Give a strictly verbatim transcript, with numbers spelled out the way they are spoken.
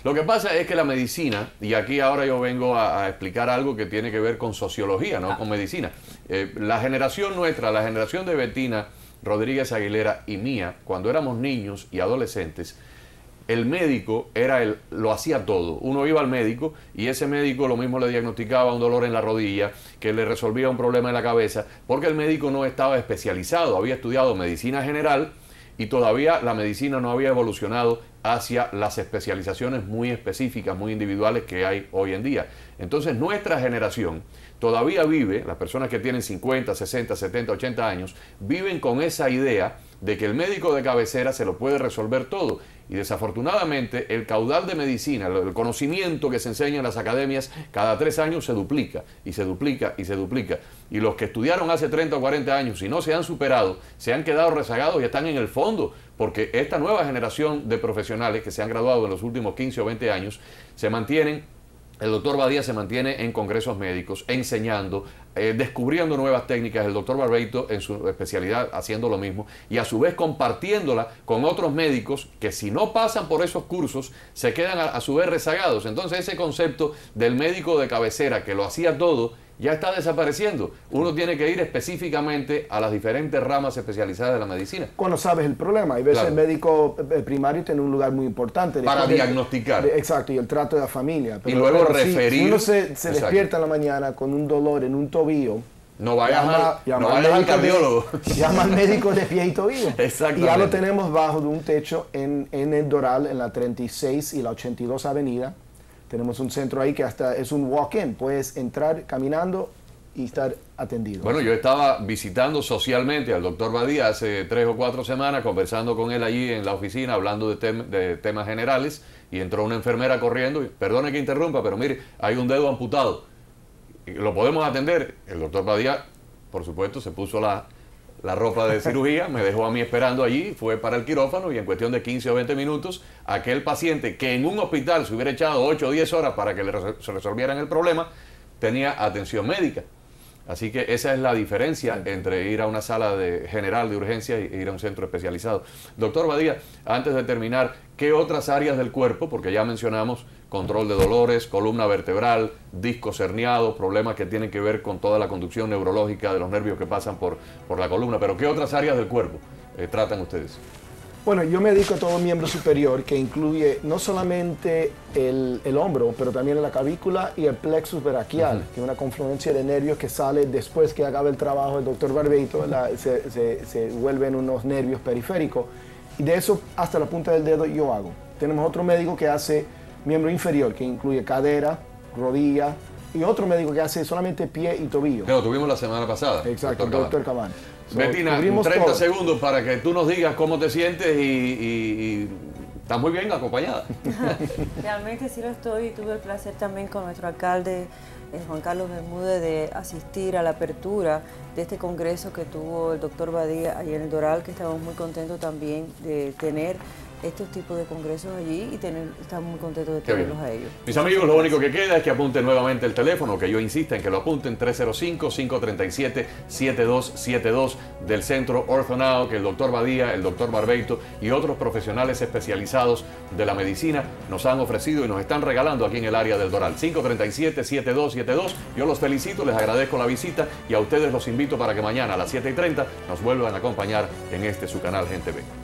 Lo que pasa es que la medicina, y aquí ahora yo vengo a, a explicar algo que tiene que ver con sociología, no ah. con medicina. Eh, la generación nuestra, la generación de Betina Rodríguez Aguilera y mía, cuando éramos niños y adolescentes, el médico era el, lo hacía todo. Uno iba al médico y ese médico lo mismo le diagnosticaba un dolor en la rodilla, que le resolvía un problema en la cabeza, porque el médico no estaba especializado, había estudiado medicina general y todavía la medicina no había evolucionado hacia las especializaciones muy específicas, muy individuales que hay hoy en día. Entonces nuestra generación todavía vive, las personas que tienen cincuenta, sesenta, setenta, ochenta años, viven con esa idea de que el médico de cabecera se lo puede resolver todo. Y desafortunadamente el caudal de medicina, el conocimiento que se enseña en las academias, cada tres años se duplica, y se duplica, y se duplica. Y los que estudiaron hace treinta o cuarenta años y no se han superado, se han quedado rezagados y están en el fondo, porque esta nueva generación de profesionales que se han graduado en los últimos quince o veinte años, se mantienen. El doctor Badía se mantiene en congresos médicos, enseñando, eh, descubriendo nuevas técnicas, el doctor Barbeito en su especialidad haciendo lo mismo, y a su vez compartiéndola con otros médicos que si no pasan por esos cursos, se quedan a, a su vez rezagados. Entonces ese concepto del médico de cabecera que lo hacía todo, ya está desapareciendo. Uno tiene que ir específicamente a las diferentes ramas especializadas de la medicina. Cuando sabes el problema, y ves claro. el médico primario tiene un lugar muy importante. Para de, diagnosticar. De, exacto, y el trato de la familia. Pero, y luego pero referir. Si, si uno se, se despierta en la mañana con un dolor en un tobillo, no vayas, llama, al, llama no vayas al cardiólogo. De, llama al médico de pie y tobillo. Exactamente. Y ya lo tenemos bajo de un techo en, en el Doral, en la treinta y seis y la ochenta y dos avenida. Tenemos un centro ahí que hasta es un walk-in. Puedes entrar caminando y estar atendido. Bueno, yo estaba visitando socialmente al doctor Badía hace tres o cuatro semanas, conversando con él allí en la oficina, hablando de, tem de temas generales, y entró una enfermera corriendo, y, perdone que interrumpa, pero mire, hay un dedo amputado, ¿lo podemos atender? El doctor Badía, por supuesto, se puso la, la ropa de cirugía, me dejó a mí esperando allí, fue para el quirófano, y en cuestión de quince o veinte minutos, aquel paciente que en un hospital se hubiera echado ocho o diez horas para que le res se resolvieran el problema, tenía atención médica. Así que esa es la diferencia entre ir a una sala de general de urgencia e ir a un centro especializado. Doctor Badía, antes de terminar, ¿qué otras áreas del cuerpo? Porque ya mencionamos control de dolores, columna vertebral, discos herniados, problemas que tienen que ver con toda la conducción neurológica de los nervios que pasan por, por la columna. Pero ¿qué otras áreas del cuerpo eh, tratan ustedes? Bueno, yo me dedico a todo miembro superior, que incluye no solamente el, el hombro, pero también la clavícula y el plexus braquial, uh-huh. que es una confluencia de nervios que sale después que acaba el trabajo del doctor Barbeito, la, se, se, se vuelven unos nervios periféricos, y de eso hasta la punta del dedo yo hago. Tenemos otro médico que hace miembro inferior, que incluye cadera, rodilla, y otro médico que hace solamente pie y tobillo. Que lo tuvimos la semana pasada. Exacto, doctor, doctor Cabán. So, Betina, treinta todo. segundos para que tú nos digas cómo te sientes y, y, y estás muy bien acompañada. Realmente sí lo estoy, y tuve el placer también con nuestro alcalde eh, Juan Carlos Bermúdez de asistir a la apertura de este congreso que tuvo el doctor Badía allí en el Doral, que estamos muy contentos también de tener estos tipos de congresos allí y tener, estamos muy contentos de tenerlos a ellos. Mis amigos, lo único que queda es que apunten nuevamente el teléfono, que yo insista en que lo apunten, tres cero cinco, cinco tres siete, siete dos siete dos del Centro OrthoNow, que el doctor Badía, el doctor Barbeito y otros profesionales especializados de la medicina nos han ofrecido y nos están regalando aquí en el área del Doral. cinco tres siete, siete dos siete dos. Yo los felicito, les agradezco la visita y a ustedes los invito para que mañana a las siete y treinta nos vuelvan a acompañar en este su canal Gente Ve.